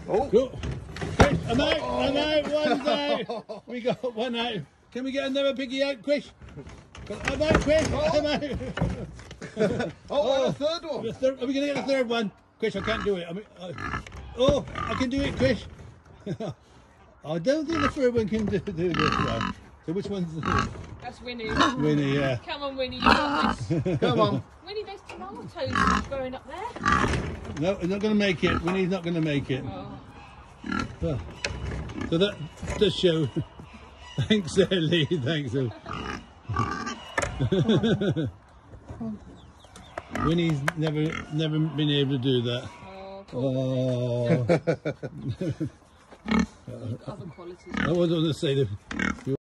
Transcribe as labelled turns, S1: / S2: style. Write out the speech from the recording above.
S1: Oh.
S2: Go. Chris, I'm out. I'm out. One's out. We got one out. Can we get another piggy out, Chris? I'm out, Chris. I'm out.
S1: Oh, and a third one.
S2: Are we going to get a third one? Chris, I can't do it. Oh, I can do it, Chris. I don't think the third one can do this one. So which one's the third?
S3: That's Winnie.
S2: Winnie, yeah.
S3: Come on, Winnie, you got this.
S1: Come on.
S3: Winnie, there's tomatoes growing up there.
S2: No, he's not going to make it. Winnie's not going to make it. Oh. So that does show. Thanks, Lee. Thanks. Winnie's never been able to do that.
S3: Oh. Other qualities.
S2: I was going to say that